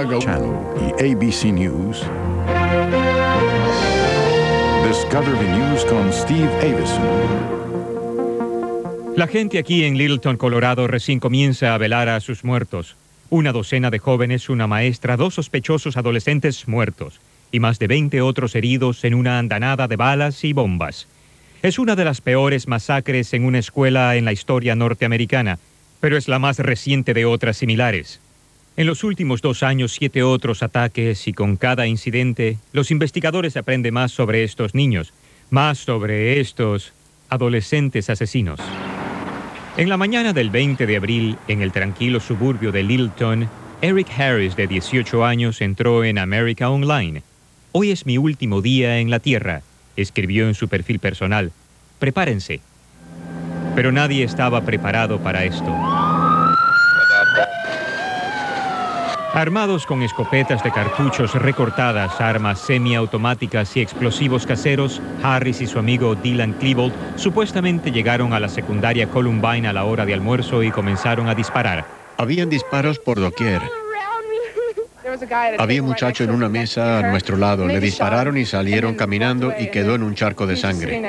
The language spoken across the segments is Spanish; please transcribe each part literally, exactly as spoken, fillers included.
Chicago Channel y A B C News. Discover the News con Steve Avison. La gente aquí en Littleton, Colorado, recién comienza a velar a sus muertos. Una docena de jóvenes, una maestra, dos sospechosos adolescentes muertos y más de veinte otros heridos en una andanada de balas y bombas. Es una de las peores masacres en una escuela en la historia norteamericana, pero es la más reciente de otras similares. En los últimos dos años, siete otros ataques y con cada incidente, los investigadores aprenden más sobre estos niños, más sobre estos adolescentes asesinos. En la mañana del veinte de abril, en el tranquilo suburbio de Littleton, Eric Harris, de dieciocho años, entró en America Online. Hoy es mi último día en la Tierra, escribió en su perfil personal. Prepárense. Pero nadie estaba preparado para esto. Armados con escopetas de cartuchos recortadas, armas semiautomáticas y explosivos caseros, Harris y su amigo Dylan Klebold supuestamente llegaron a la secundaria Columbine a la hora de almuerzo y comenzaron a disparar. Habían disparos por doquier. Había un muchacho en una mesa a nuestro lado. Le dispararon y salieron caminando y quedó en un charco de sangre.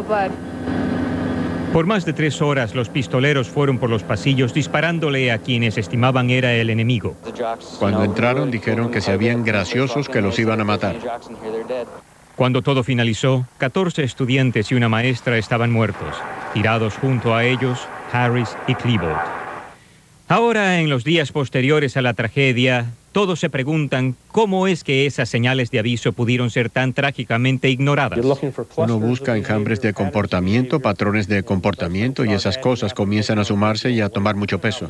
Por más de tres horas, los pistoleros fueron por los pasillos disparándole a quienes estimaban era el enemigo. Cuando entraron, dijeron que se habían graciosos que los iban a matar. Cuando todo finalizó, catorce estudiantes y una maestra estaban muertos. Tirados junto a ellos, Harris y Klebold. Ahora, en los días posteriores a la tragedia, todos se preguntan cómo es que esas señales de aviso pudieron ser tan trágicamente ignoradas. Uno busca enjambres de comportamiento, patrones de comportamiento, y esas cosas comienzan a sumarse y a tomar mucho peso.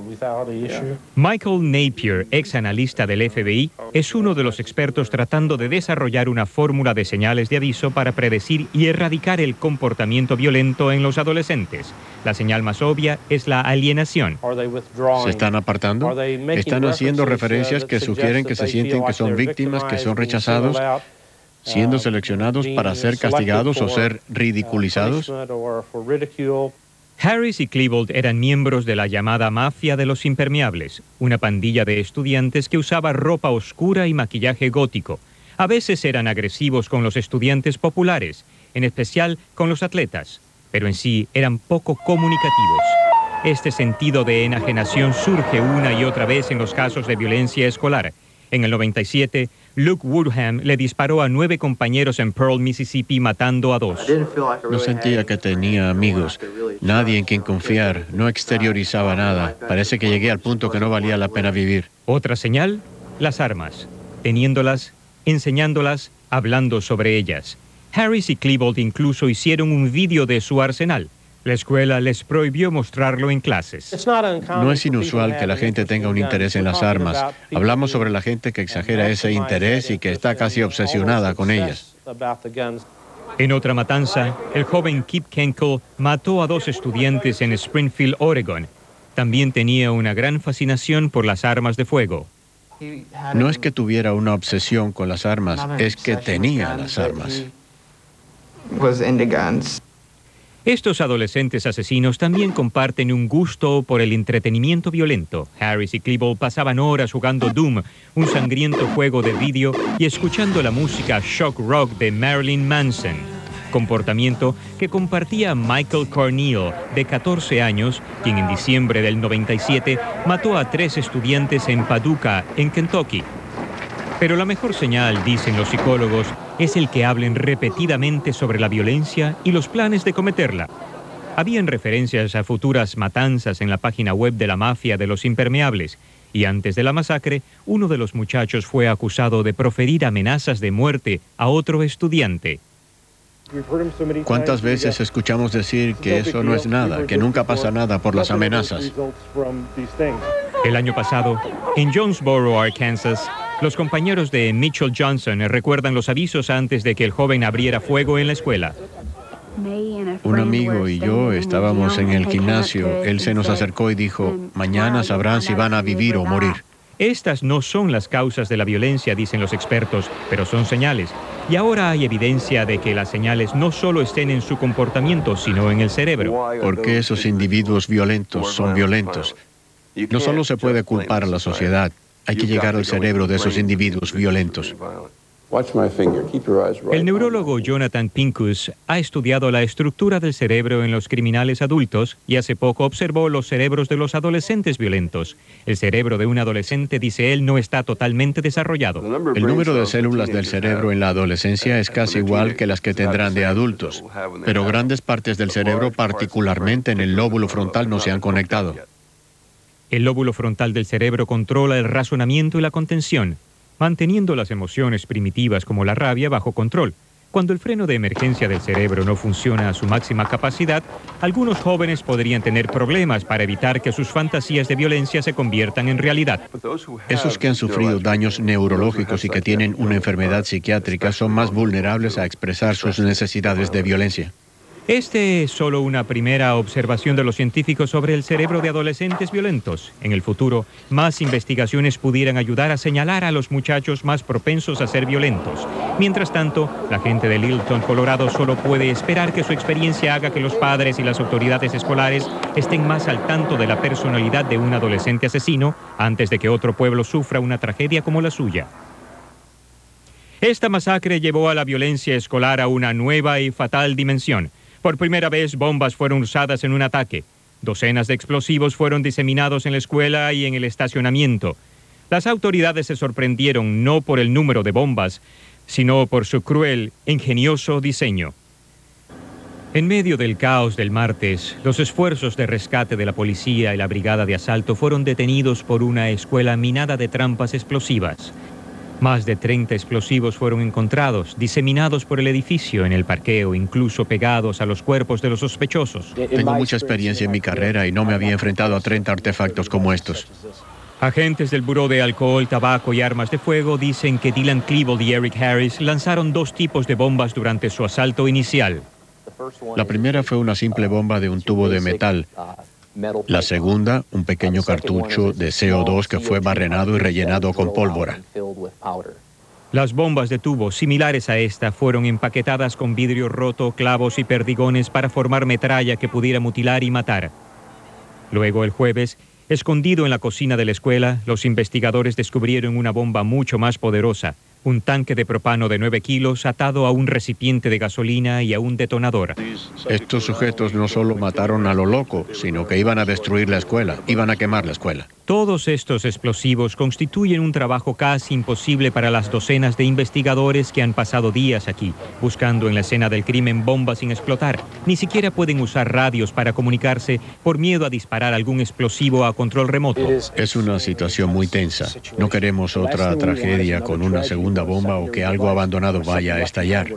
Michael Napier, ex analista del F B I, es uno de los expertos tratando de desarrollar una fórmula de señales de aviso para predecir y erradicar el comportamiento violento en los adolescentes. La señal más obvia es la alienación. ¿Se están apartando? ¿Están haciendo referencias que sugieren que se sienten que son víctimas, que son rechazados, siendo seleccionados para ser castigados o ser ridiculizados? Harris y Klebold eran miembros de la llamada Mafia de los Impermeables, una pandilla de estudiantes que usaba ropa oscura y maquillaje gótico. A veces eran agresivos con los estudiantes populares, en especial con los atletas, pero en sí eran poco comunicativos. Este sentido de enajenación surge una y otra vez en los casos de violencia escolar. En el noventa y siete, Luke Woodham le disparó a nueve compañeros en Pearl, Mississippi, matando a dos. No sentía que tenía amigos, nadie en quien confiar, no exteriorizaba nada. Parece que llegué al punto que no valía la pena vivir. Otra señal, las armas, teniéndolas, enseñándolas, hablando sobre ellas. Harris y Klebold incluso hicieron un vídeo de su arsenal. La escuela les prohibió mostrarlo en clases. No es inusual que la gente tenga un interés en las armas. Hablamos sobre la gente que exagera ese interés y que está casi obsesionada con ellas. En otra matanza, el joven Kip Kenkel mató a dos estudiantes en Springfield, Oregon. También tenía una gran fascinación por las armas de fuego. No es que tuviera una obsesión con las armas, es que tenía las armas. Estos adolescentes asesinos también comparten un gusto por el entretenimiento violento. Harris y Klebold pasaban horas jugando Doom, un sangriento juego de vídeo, y escuchando la música shock rock de Marilyn Manson. Comportamiento que compartía Michael Cornell, de catorce años, quien en diciembre del noventa y siete mató a tres estudiantes en Paducah, en Kentucky. Pero la mejor señal, dicen los psicólogos, es el que hablen repetidamente sobre la violencia y los planes de cometerla. Habían referencias a futuras matanzas en la página web de la Mafia de los Impermeables, y antes de la masacre, uno de los muchachos fue acusado de proferir amenazas de muerte a otro estudiante. ¿Cuántas veces escuchamos decir que eso no es nada, que nunca pasa nada por las amenazas? El año pasado, en Jonesboro, Arkansas, los compañeros de Mitchell Johnson recuerdan los avisos antes de que el joven abriera fuego en la escuela. Un amigo y yo estábamos en el gimnasio. Él se nos acercó y dijo, mañana sabrán si van a vivir o morir. Estas no son las causas de la violencia, dicen los expertos, pero son señales. Y ahora hay evidencia de que las señales no solo estén en su comportamiento, sino en el cerebro. ¿Por qué esos individuos violentos son violentos? No solo se puede culpar a la sociedad, Hay que llegar al cerebro de esos individuos violentos. El neurólogo Jonathan Pincus ha estudiado la estructura del cerebro en los criminales adultos y hace poco observó los cerebros de los adolescentes violentos. El cerebro de un adolescente, dice él, no está totalmente desarrollado. El número de células del cerebro en la adolescencia es casi igual que las que tendrán de adultos, pero grandes partes del cerebro, particularmente en el lóbulo frontal, no se han conectado. El lóbulo frontal del cerebro controla el razonamiento y la contención, manteniendo las emociones primitivas como la rabia bajo control. Cuando el freno de emergencia del cerebro no funciona a su máxima capacidad, algunos jóvenes podrían tener problemas para evitar que sus fantasías de violencia se conviertan en realidad. Esos que han sufrido daños neurológicos y que tienen una enfermedad psiquiátrica son más vulnerables a expresar sus necesidades de violencia. Este es solo una primera observación de los científicos sobre el cerebro de adolescentes violentos. En el futuro, más investigaciones pudieran ayudar a señalar a los muchachos más propensos a ser violentos. Mientras tanto, la gente de Littleton, Colorado, solo puede esperar que su experiencia haga que los padres y las autoridades escolares estén más al tanto de la personalidad de un adolescente asesino antes de que otro pueblo sufra una tragedia como la suya. Esta masacre llevó a la violencia escolar a una nueva y fatal dimensión. Por primera vez, bombas fueron usadas en un ataque. Docenas de explosivos fueron diseminados en la escuela y en el estacionamiento. Las autoridades se sorprendieron no por el número de bombas, sino por su cruel, ingenioso diseño. En medio del caos del martes, los esfuerzos de rescate de la policía y la brigada de asalto fueron detenidos por una escuela minada de trampas explosivas. Más de treinta explosivos fueron encontrados, diseminados por el edificio en el parqueo, incluso pegados a los cuerpos de los sospechosos. Tengo mucha experiencia en mi carrera y no me había enfrentado a treinta artefactos como estos. Agentes del Buró de Alcohol, Tabaco y Armas de Fuego dicen que Dylan Klebold y Eric Harris lanzaron dos tipos de bombas durante su asalto inicial. La primera fue una simple bomba de un tubo de metal. La segunda, un pequeño cartucho de C O dos que fue barrenado y rellenado con pólvora. Las bombas de tubo similares a esta fueron empaquetadas con vidrio roto, clavos y perdigones para formar metralla que pudiera mutilar y matar. Luego, el jueves, escondido en la cocina de la escuela, los investigadores descubrieron una bomba mucho más poderosa, un tanque de propano de nueve kilos atado a un recipiente de gasolina y a un detonador. Estos sujetos no solo mataron a lo loco, sino que iban a destruir la escuela, iban a quemar la escuela. Todos estos explosivos constituyen un trabajo casi imposible para las docenas de investigadores que han pasado días aquí, buscando en la escena del crimen bombas sin explotar. Ni siquiera pueden usar radios para comunicarse por miedo a disparar algún explosivo a control remoto. Es una situación muy tensa. No queremos otra tragedia con una segunda bomba o que algo abandonado vaya a estallar.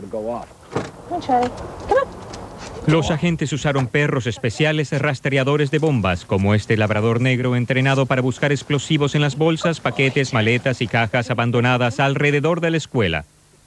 Los agentes usaron perros especiales rastreadores de bombas, como este labrador negro entrenado para buscar explosivos en las bolsas, paquetes, maletas y cajas abandonadas alrededor de la escuela.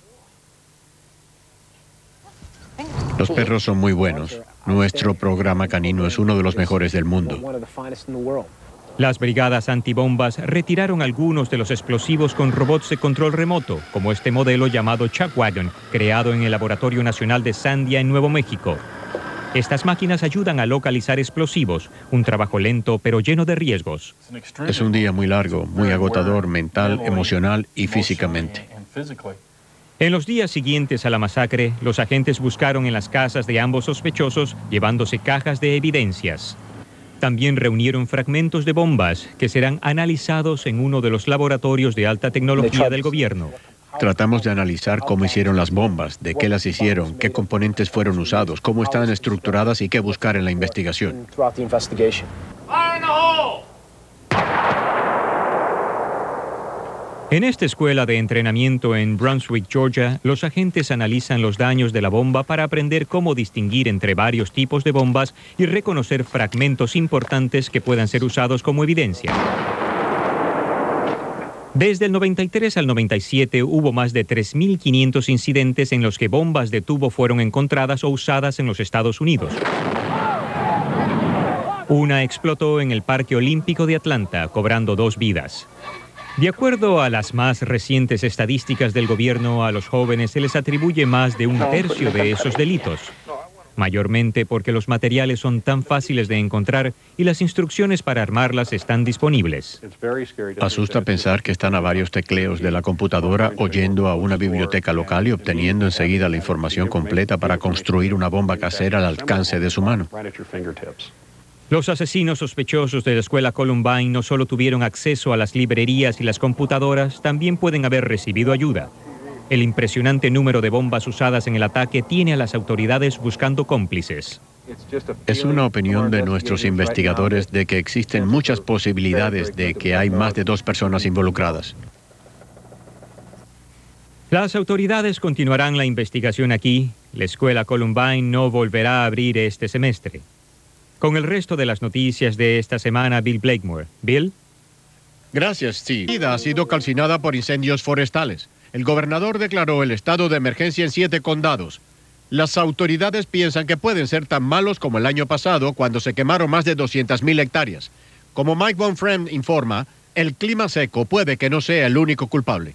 Los perros son muy buenos. Nuestro programa canino es uno de los mejores del mundo. Las brigadas antibombas retiraron algunos de los explosivos con robots de control remoto, como este modelo llamado Chuckwagon, creado en el Laboratorio Nacional de Sandia en Nuevo México. Estas máquinas ayudan a localizar explosivos, un trabajo lento pero lleno de riesgos. Es un día muy largo, muy agotador mental, emocional y físicamente. En los días siguientes a la masacre, los agentes buscaron en las casas de ambos sospechosos, llevándose cajas de evidencias. También reunieron fragmentos de bombas que serán analizados en uno de los laboratorios de alta tecnología del gobierno. Tratamos de analizar cómo hicieron las bombas, de qué las hicieron, qué componentes fueron usados, cómo están estructuradas y qué buscar en la investigación. En esta escuela de entrenamiento en Brunswick, Georgia, los agentes analizan los daños de la bomba para aprender cómo distinguir entre varios tipos de bombas y reconocer fragmentos importantes que puedan ser usados como evidencia. Desde el noventa y tres al noventa y siete hubo más de tres mil quinientos incidentes en los que bombas de tubo fueron encontradas o usadas en los Estados Unidos. Una explotó en el Parque Olímpico de Atlanta, cobrando dos vidas. De acuerdo a las más recientes estadísticas del gobierno, a los jóvenes se les atribuye más de un tercio de esos delitos. mayormente porque los materiales son tan fáciles de encontrar y las instrucciones para armarlas están disponibles. Asusta pensar que están a varios tecleos de la computadora o yendo a una biblioteca local y obteniendo enseguida la información completa para construir una bomba casera al alcance de su mano. Los asesinos sospechosos de la escuela Columbine no solo tuvieron acceso a las librerías y las computadoras, también pueden haber recibido ayuda. El impresionante número de bombas usadas en el ataque tiene a las autoridades buscando cómplices. Es una opinión de nuestros investigadores de que existen muchas posibilidades de que hay más de dos personas involucradas. Las autoridades continuarán la investigación aquí. La escuela Columbine no volverá a abrir este semestre. Con el resto de las noticias de esta semana, Bill Blakemore. Bill. Gracias, Steve. La vida ha sido calcinada por incendios forestales. El gobernador declaró el estado de emergencia en siete condados. Las autoridades piensan que pueden ser tan malos como el año pasado, cuando se quemaron más de doscientas mil hectáreas. Como Mike Von Frem informa, el clima seco puede que no sea el único culpable.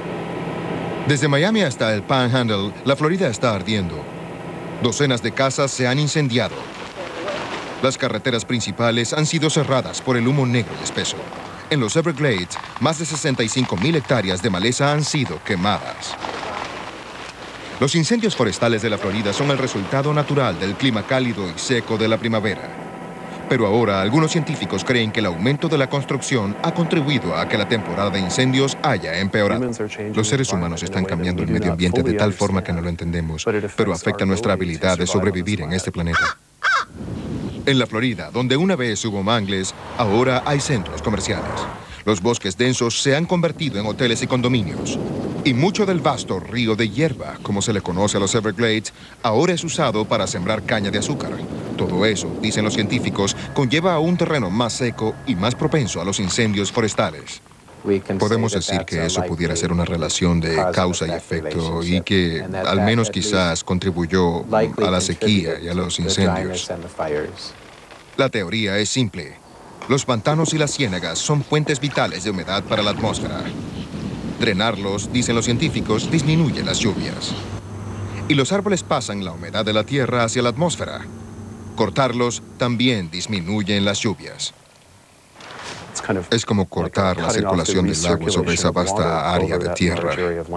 Desde Miami hasta el Panhandle, la Florida está ardiendo. Docenas de casas se han incendiado. Las carreteras principales han sido cerradas por el humo negro y espeso. En los Everglades, más de sesenta y cinco mil hectáreas de maleza han sido quemadas. Los incendios forestales de la Florida son el resultado natural del clima cálido y seco de la primavera. Pero ahora algunos científicos creen que el aumento de la construcción ha contribuido a que la temporada de incendios haya empeorado. Los seres humanos están cambiando el medio ambiente de tal forma que no lo entendemos, pero afecta nuestra habilidad de sobrevivir en este planeta. En la Florida, donde una vez hubo mangles, ahora hay centros comerciales. Los bosques densos se han convertido en hoteles y condominios. Y mucho del vasto río de hierba, como se le conoce a los Everglades, ahora es usado para sembrar caña de azúcar. Todo eso, dicen los científicos, conlleva a un terreno más seco y más propenso a los incendios forestales. Podemos decir que eso pudiera ser una relación de causa y efecto y que al menos quizás contribuyó a la sequía y a los incendios. La teoría es simple. Los pantanos y las ciénagas son fuentes vitales de humedad para la atmósfera. Drenarlos, dicen los científicos, disminuye las lluvias. Y los árboles pasan la humedad de la tierra hacia la atmósfera. Cortarlos también disminuyen las lluvias. Es como cortar la circulación del agua sobre esa vasta área de tierra.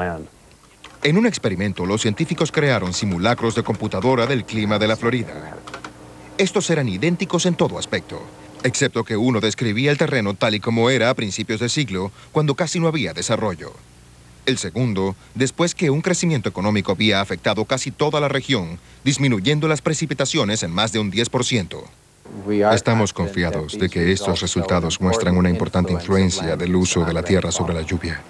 En un experimento, los científicos crearon simulacros de computadora del clima de la Florida. Estos eran idénticos en todo aspecto, excepto que uno describía el terreno tal y como era a principios de siglo, cuando casi no había desarrollo. El segundo, después que un crecimiento económico había afectado casi toda la región, disminuyendo las precipitaciones en más de un diez por ciento. Estamos confiados de que estos resultados muestran una importante influencia del uso de la tierra sobre la lluvia.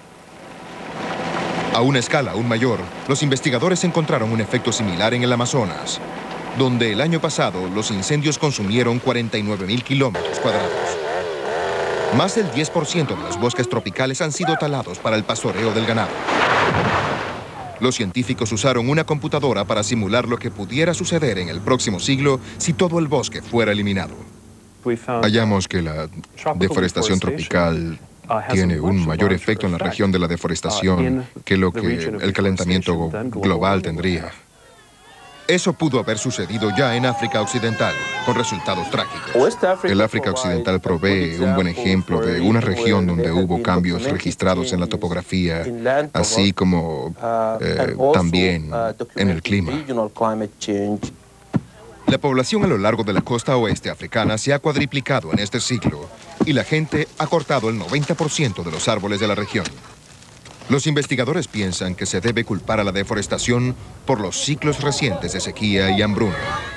A una escala aún mayor, los investigadores encontraron un efecto similar en el Amazonas, donde el año pasado los incendios consumieron cuarenta y nueve mil kilómetros cuadrados. Más del diez por ciento de los bosques tropicales han sido talados para el pastoreo del ganado. Los científicos usaron una computadora para simular lo que pudiera suceder en el próximo siglo si todo el bosque fuera eliminado. Hallamos que la deforestación tropical tiene un mayor efecto en la región de la deforestación que lo que el calentamiento global tendría. Eso pudo haber sucedido ya en África Occidental, con resultados trágicos. El África Occidental provee un buen ejemplo de una región donde hubo cambios registrados en la topografía, así como eh, también en el clima. La población a lo largo de la costa oeste africana se ha cuadriplicado en este siglo y la gente ha cortado el noventa por ciento de los árboles de la región. Los investigadores piensan que se debe culpar a la deforestación por los ciclos recientes de sequía y hambruna.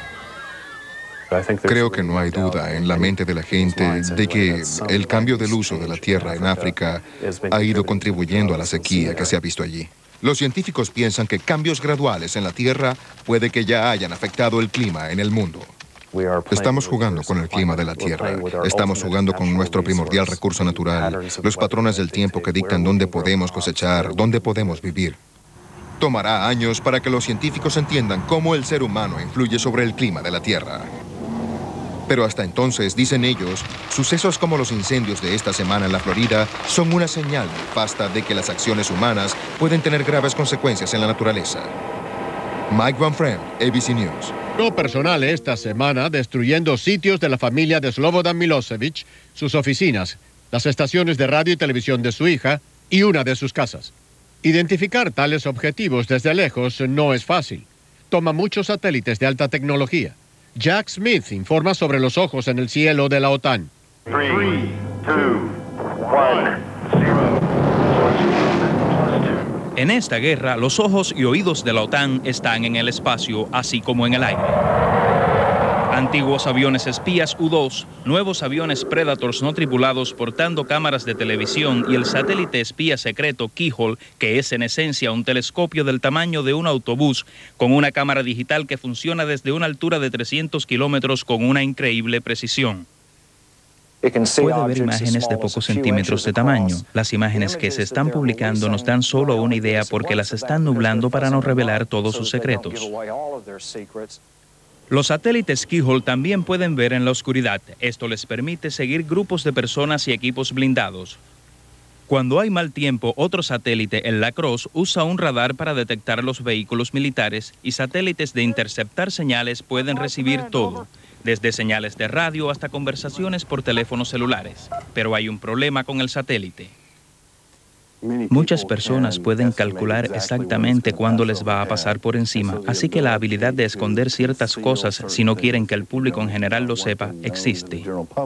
Creo que no hay duda en la mente de la gente de que el cambio del uso de la tierra en África ha ido contribuyendo a la sequía que se ha visto allí. Los científicos piensan que cambios graduales en la tierra puede que ya hayan afectado el clima en el mundo. Estamos jugando con el clima de la Tierra. Estamos jugando con nuestro primordial recurso natural, los patrones del tiempo que dictan dónde podemos cosechar, dónde podemos vivir. Tomará años para que los científicos entiendan cómo el ser humano influye sobre el clima de la Tierra. Pero hasta entonces, dicen ellos, sucesos como los incendios de esta semana en la Florida son una señal nefasta de que las acciones humanas pueden tener graves consecuencias en la naturaleza. Mike Van Frem, A B C News. No personal esta semana destruyendo sitios de la familia de Slobodan Milosevic, sus oficinas, las estaciones de radio y televisión de su hija y una de sus casas. Identificar tales objetivos desde lejos no es fácil. Toma muchos satélites de alta tecnología. Jack Smith informa sobre los ojos en el cielo de la OTAN. tres, dos, uno, cero. En esta guerra, los ojos y oídos de la OTAN están en el espacio, así como en el aire. Antiguos aviones espías U dos, nuevos aviones Predators no tripulados portando cámaras de televisión y el satélite espía secreto Keyhole, que es en esencia un telescopio del tamaño de un autobús con una cámara digital que funciona desde una altura de trescientos kilómetros con una increíble precisión. Puede ver imágenes de pocos centímetros de tamaño. Las imágenes que se están publicando nos dan solo una idea porque las están nublando para no revelar todos sus secretos. Los satélites Keyhole también pueden ver en la oscuridad. Esto les permite seguir grupos de personas y equipos blindados. Cuando hay mal tiempo, otro satélite, el Lacrosse, usa un radar para detectar los vehículos militares y satélites de interceptar señales pueden recibir todo, desde señales de radio hasta conversaciones por teléfonos celulares. Pero hay un problema con el satélite. Muchas personas pueden calcular exactamente cuándo les va a pasar por encima, así que la habilidad de esconder ciertas cosas si no quieren que el público en general lo sepa, existe.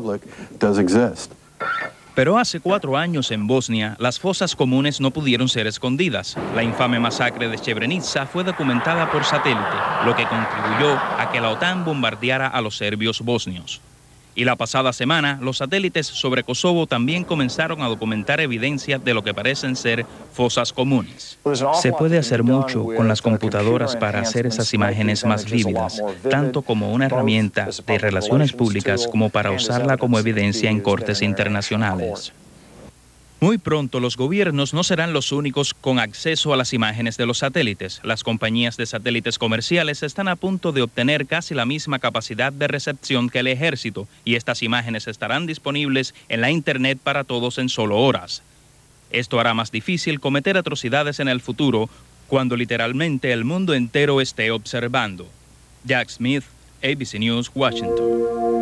Pero hace cuatro años en Bosnia, las fosas comunes no pudieron ser escondidas. La infame masacre de Srebrenica fue documentada por satélite, lo que contribuyó a que la OTAN bombardeara a los serbios bosnios. Y la pasada semana, los satélites sobre Kosovo también comenzaron a documentar evidencia de lo que parecen ser fosas comunes. Se puede hacer mucho con las computadoras para hacer esas imágenes más vívidas, tanto como una herramienta de relaciones públicas como para usarla como evidencia en cortes internacionales. Muy pronto los gobiernos no serán los únicos con acceso a las imágenes de los satélites. Las compañías de satélites comerciales están a punto de obtener casi la misma capacidad de recepción que el ejército y estas imágenes estarán disponibles en la Internet para todos en solo horas. Esto hará más difícil cometer atrocidades en el futuro cuando literalmente el mundo entero esté observando. Jack Smith, A B C News, Washington.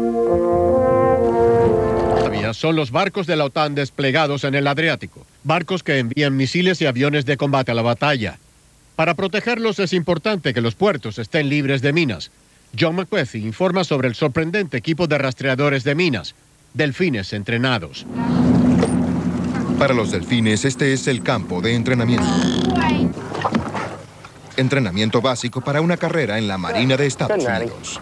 Son los barcos de la OTAN desplegados en el Adriático, barcos que envían misiles y aviones de combate a la batalla. Para protegerlos es importante que los puertos estén libres de minas. John McCarthy informa sobre el sorprendente equipo de rastreadores de minas, delfines entrenados. Para los delfines, este es el campo de entrenamiento. Entrenamiento básico para una carrera en la Marina de Estados Unidos.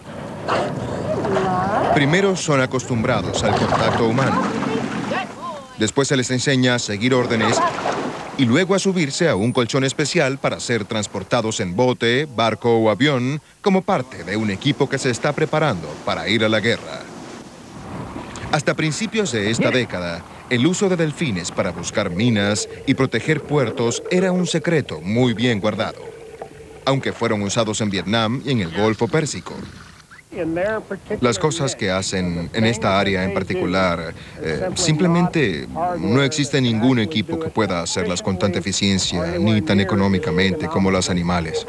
Primero son acostumbrados al contacto humano. Después se les enseña a seguir órdenes y luego a subirse a un colchón especial para ser transportados en bote, barco o avión como parte de un equipo que se está preparando para ir a la guerra. Hasta principios de esta década, el uso de delfines para buscar minas y proteger puertos era un secreto muy bien guardado, aunque fueron usados en Vietnam y en el Golfo Pérsico. Las cosas que hacen en esta área en particular, eh, simplemente no existe ningún equipo que pueda hacerlas con tanta eficiencia ni tan económicamente como los animales.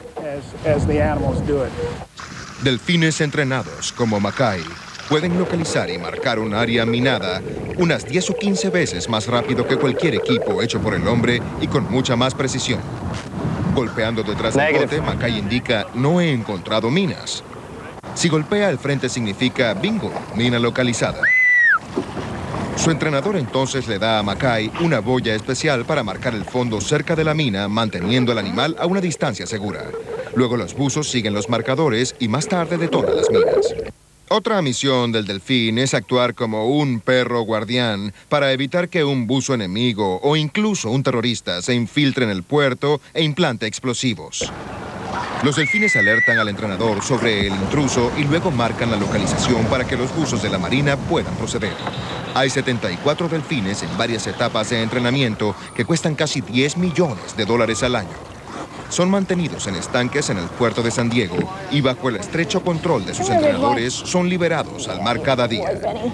Delfines entrenados como Mackay pueden localizar y marcar un área minada unas diez o quince veces más rápido que cualquier equipo hecho por el hombre y con mucha más precisión. Golpeando detrás del bote, Mackay indica: no he encontrado minas. Si golpea al frente significa bingo, mina localizada. Su entrenador entonces le da a Mackay una boya especial para marcar el fondo cerca de la mina, manteniendo al animal a una distancia segura. Luego los buzos siguen los marcadores y más tarde detonan las minas. Otra misión del delfín es actuar como un perro guardián para evitar que un buzo enemigo o incluso un terrorista se infiltre en el puerto e implante explosivos. Los delfines alertan al entrenador sobre el intruso y luego marcan la localización para que los buzos de la Marina puedan proceder. Hay setenta y cuatro delfines en varias etapas de entrenamiento que cuestan casi diez millones de dólares al año. Son mantenidos en estanques en el puerto de San Diego y bajo el estrecho control de sus entrenadores son liberados al mar cada día.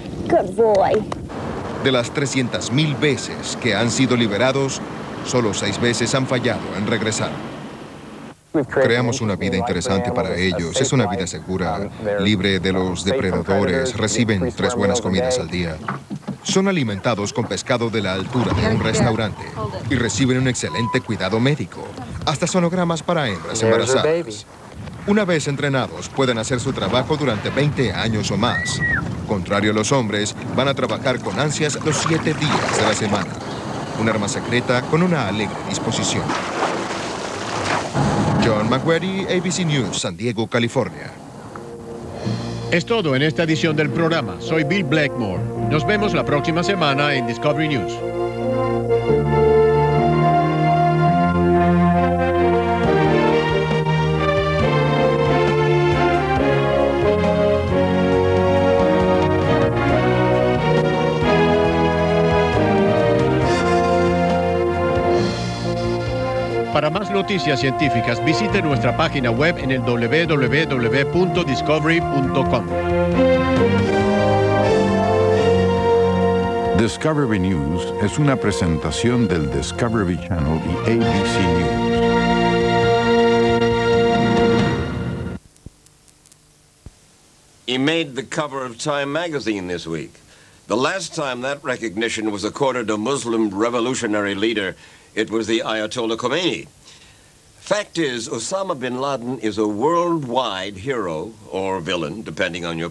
De las trescientas mil veces que han sido liberados, solo seis veces han fallado en regresar. Creamos una vida interesante para ellos. Es una vida segura, libre de los depredadores. Reciben tres buenas comidas al día. Son alimentados con pescado de la altura de un restaurante y reciben un excelente cuidado médico. Hasta sonogramas para hembras embarazadas. Una vez entrenados, pueden hacer su trabajo durante veinte años o más. Contrario a los hombres, van a trabajar con ansias los siete días de la semana. Un arma secreta con una alegre disposición. John McWherry, A B C News, San Diego, California. Es todo en esta edición del programa. Soy Bill Blackmore. Nos vemos la próxima semana en Discovery News. Para más noticias científicas, visite nuestra página web en el doble u doble u doble u punto discovery punto com. Discovery News es una presentación del Discovery Channel y A B C News. He made the cover of Time magazine this week. The last time that recognition was accorded a Muslim revolutionary leader, it was the Ayatollah Khomeini. Fact is, Osama bin Laden is a worldwide hero or villain, depending on your